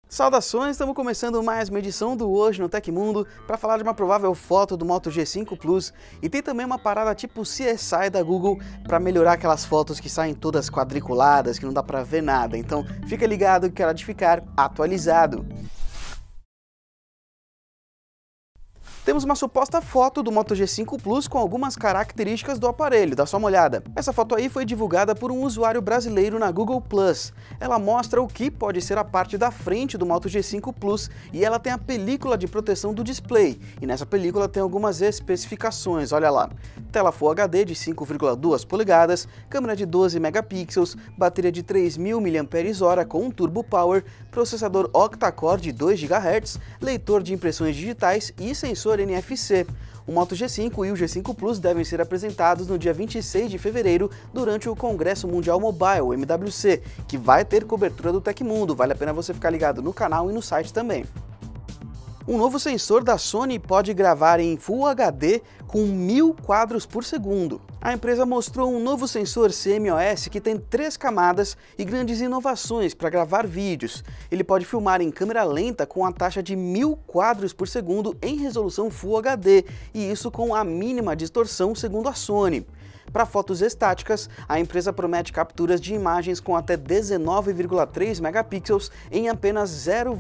Saudações, estamos começando mais uma edição do Hoje no Tecmundo para falar de uma provável foto do Moto G5 Plus e tem também uma parada tipo CSI da Google para melhorar aquelas fotos que saem todas quadriculadas, que não dá para ver nada, então fica ligado que é hora de ficar atualizado. Temos uma suposta foto do Moto G5 Plus com algumas características do aparelho, dá só uma olhada. Essa foto aí foi divulgada por um usuário brasileiro na Google+. Ela mostra o que pode ser a parte da frente do Moto G5 Plus e ela tem a película de proteção do display. E nessa película tem algumas especificações, olha lá. Tela Full HD de 5,2 polegadas, câmera de 12 megapixels, bateria de 3.000 mAh com um Turbo Power, processador octa-core de 2 GHz, leitor de impressões digitais e sensor NFC. O Moto G5 e o G5 Plus devem ser apresentados no dia 26 de fevereiro durante o Congresso Mundial Mobile, MWC, que vai ter cobertura do Tecmundo, vale a pena você ficar ligado no canal e no site também. Um novo sensor da Sony pode gravar em Full HD com 1000 quadros por segundo. A empresa mostrou um novo sensor CMOS que tem 3 camadas e grandes inovações para gravar vídeos. Ele pode filmar em câmera lenta com a taxa de 1000 quadros por segundo em resolução Full HD, e isso com a mínima distorção segundo a Sony. Para fotos estáticas, a empresa promete capturas de imagens com até 19,3 megapixels em apenas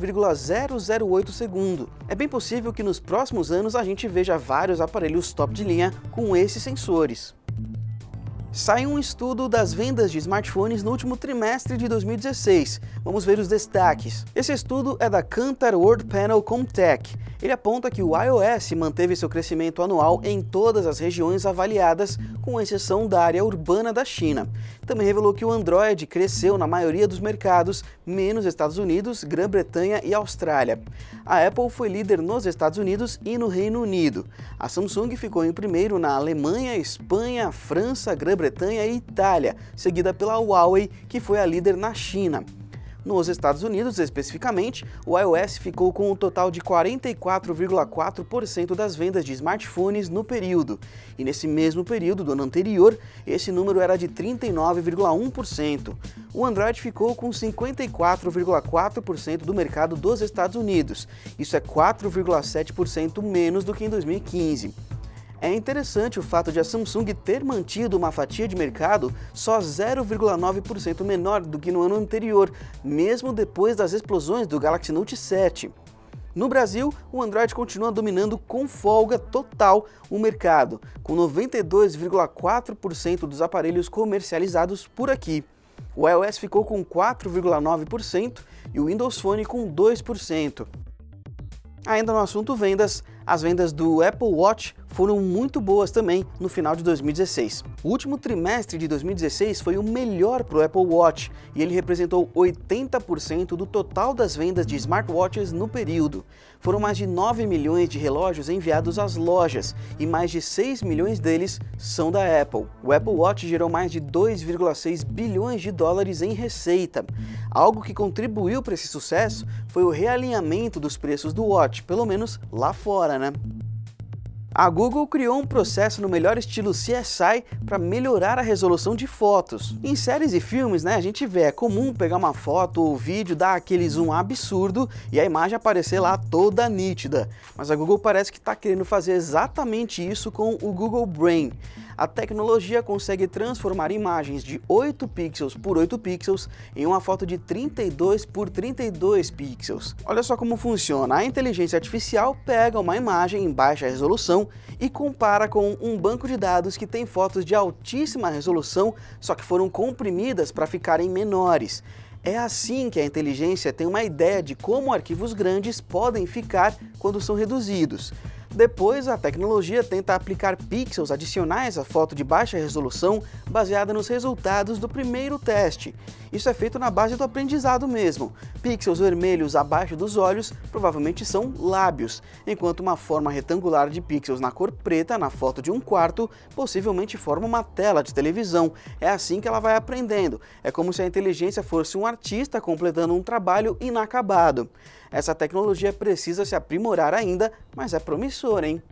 0,008 segundo. É bem possível que nos próximos anos a gente veja vários aparelhos top de linha com esses sensores. Sai um estudo das vendas de smartphones no último trimestre de 2016. Vamos ver os destaques. Esse estudo é da Kantar World Panel Comtech. Ele aponta que o iOS manteve seu crescimento anual em todas as regiões avaliadas, com exceção da área urbana da China. Também revelou que o Android cresceu na maioria dos mercados, menos Estados Unidos, Grã-Bretanha e Austrália. A Apple foi líder nos Estados Unidos e no Reino Unido. A Samsung ficou em primeiro na Alemanha, Espanha, França, Grã-Bretanha e Itália, seguida pela Huawei, que foi a líder na China. Nos Estados Unidos, especificamente, o iOS ficou com um total de 44,4% das vendas de smartphones no período, e nesse mesmo período do ano anterior, esse número era de 39,1%. O Android ficou com 54,4% do mercado dos Estados Unidos, isso é 4,7% menos do que em 2015. É interessante o fato de a Samsung ter mantido uma fatia de mercado só 0,9% menor do que no ano anterior, mesmo depois das explosões do Galaxy Note 7. No Brasil, o Android continua dominando com folga total o mercado, com 92,4% dos aparelhos comercializados por aqui. O iOS ficou com 4,9% e o Windows Phone com 2%. Ainda no assunto vendas, as vendas do Apple Watch foram muito boas também no final de 2016. O último trimestre de 2016 foi o melhor para o Apple Watch e ele representou 80% do total das vendas de smartwatches no período. Foram mais de 9 milhões de relógios enviados às lojas e mais de 6 milhões deles são da Apple. O Apple Watch gerou mais de 2,6 bilhões de dólares em receita. Algo que contribuiu para esse sucesso foi o realinhamento dos preços do Watch, pelo menos lá fora, né? A Google criou um processo no melhor estilo CSI para melhorar a resolução de fotos. Em séries e filmes, a gente vê, é comum pegar uma foto ou vídeo, dar aquele zoom absurdo e a imagem aparecer lá toda nítida. Mas a Google parece que está querendo fazer exatamente isso com o Google Brain. A tecnologia consegue transformar imagens de 8 pixels por 8 pixels em uma foto de 32 por 32 pixels. Olha só como funciona. A inteligência artificial pega uma imagem em baixa resolução e compara com um banco de dados que tem fotos de altíssima resolução, só que foram comprimidas para ficarem menores. É assim que a inteligência tem uma ideia de como arquivos grandes podem ficar quando são reduzidos. Depois, a tecnologia tenta aplicar pixels adicionais à foto de baixa resolução baseada nos resultados do primeiro teste. Isso é feito na base do aprendizado mesmo. Pixels vermelhos abaixo dos olhos provavelmente são lábios, enquanto uma forma retangular de pixels na cor preta na foto de um quarto possivelmente forma uma tela de televisão. É assim que ela vai aprendendo. É como se a inteligência fosse um artista completando um trabalho inacabado. Essa tecnologia precisa se aprimorar ainda, mas é promissora, hein?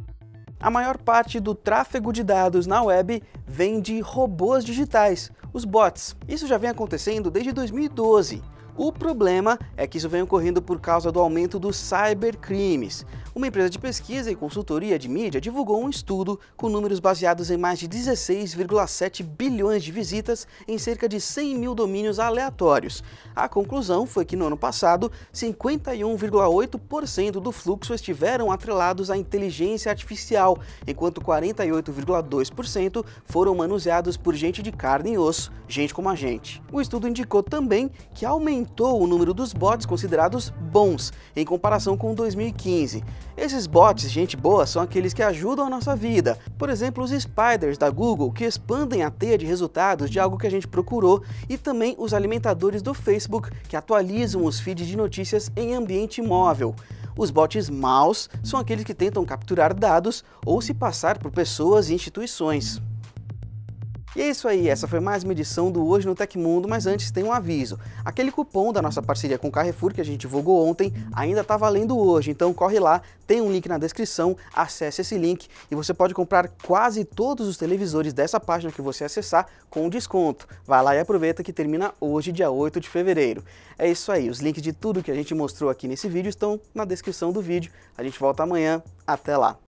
A maior parte do tráfego de dados na web vem de robôs digitais, os bots. Isso já vem acontecendo desde 2012. O problema é que isso vem ocorrendo por causa do aumento dos cybercrimes. Uma empresa de pesquisa e consultoria de mídia divulgou um estudo com números baseados em mais de 16,7 bilhões de visitas em cerca de 100 mil domínios aleatórios. A conclusão foi que no ano passado, 51,8% do fluxo estiveram atrelados à inteligência artificial, enquanto 48,2% foram manuseados por gente de carne e osso, gente como a gente. O estudo indicou também que aumentou o número dos bots considerados bons, em comparação com 2015. Esses bots, gente boa, são aqueles que ajudam a nossa vida. Por exemplo, os spiders da Google, que expandem a teia de resultados de algo que a gente procurou, e também os alimentadores do Facebook, que atualizam os feeds de notícias em ambiente móvel. Os bots maus são aqueles que tentam capturar dados ou se passar por pessoas e instituições. E é isso aí, essa foi mais uma edição do Hoje no Tecmundo, mas antes tem um aviso. Aquele cupom da nossa parceria com o Carrefour que a gente divulgou ontem ainda está valendo hoje, então corre lá, tem um link na descrição, acesse esse link e você pode comprar quase todos os televisores dessa página que você acessar com desconto. Vai lá e aproveita que termina hoje, dia 8 de fevereiro. É isso aí, os links de tudo que a gente mostrou aqui nesse vídeo estão na descrição do vídeo. A gente volta amanhã, até lá.